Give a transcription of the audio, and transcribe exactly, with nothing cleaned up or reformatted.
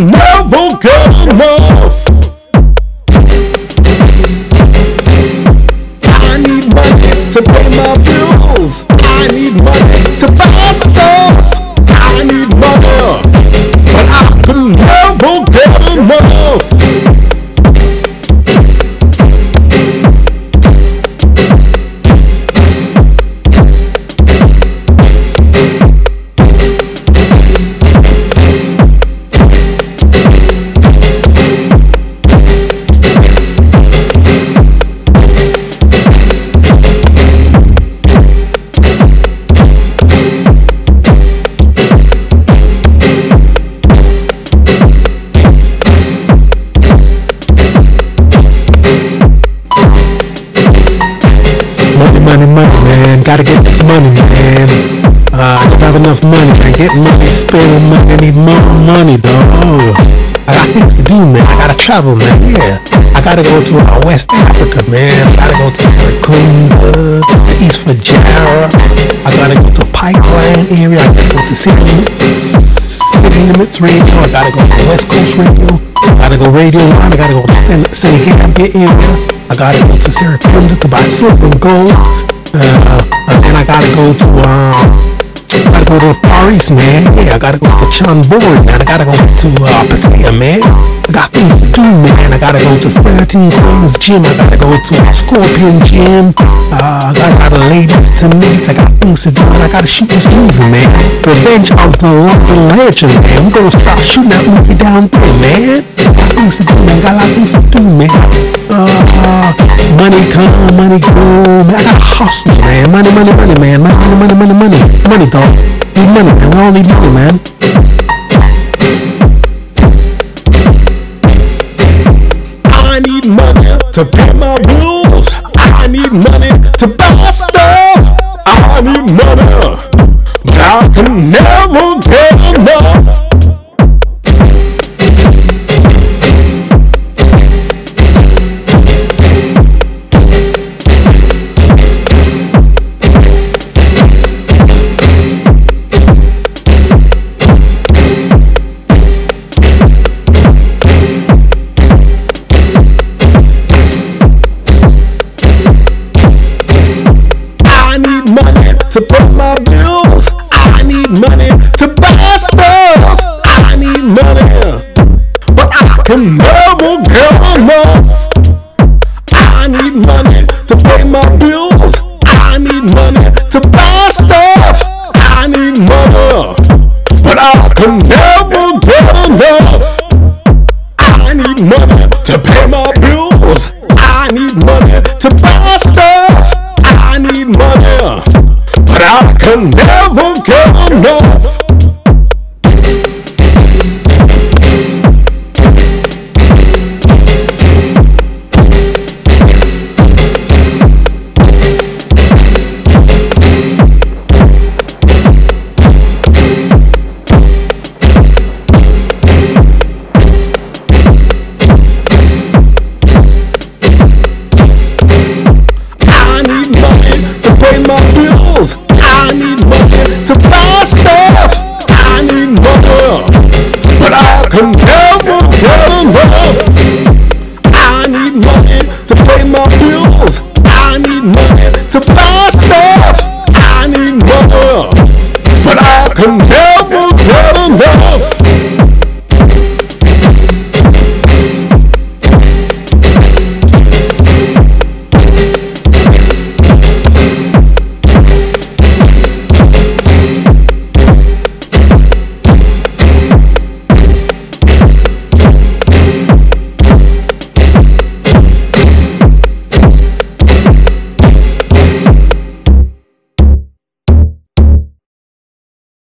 can never get enough. I need money to pay my bills. I need money to buy stuff. I need money, but I can never get enough. Money, money, man. Gotta get this money, man. Uh, I don't have enough money, man. Get money, spend money, need more money, dog. I got things to do, man. I gotta travel, man. Yeah. I gotta go to uh, West Africa, man. I gotta go to Serekunda, to East Fajara. I gotta go to Pipeline area. I gotta go to City Limits, City Limits Radio. I gotta go to West Coast Radio. I gotta go Radio One. I gotta go to Sen Senegambia area. I gotta go to Serekunda to buy silver and gold. Uh, and then I gotta go to, um, I gotta go to the Far East, man. Yeah, I gotta go to Chonburi, man. I gotta go to, uh, Pattaya, man. I got things to do, man. I gotta go to thirteen Queens Gym. I gotta go to Scorpion Gym. Uh, I got a lot of ladies to meet. I got things to do, and I gotta shoot this movie, man. Revenge of the London Legend, man. I'm gonna start shooting that movie down there, man. I got things to do, man. Got a lot of things to do, man. Uh, uh, money come, money go, man. I gotta hustle, man. Money, money, money, man. Money, money, money, money, money, dog. Need money, man. We all need money, man. I need money to pay my bills. I need money to buy stuff. I need money, but I can never get enough. To pay my bills, I need money to buy stuff. I need money, but I can never get enough. I need money to pay my bills. I need money to buy stuff. I need money, but I can never get enough. I need money to pay my bills. I need money to buy stuff. I need money, but I can never get enough. I need money to pay my bills. I need money to buy stuff. I need money, but I can never get enough. I need money to pay my bills. I need money to buy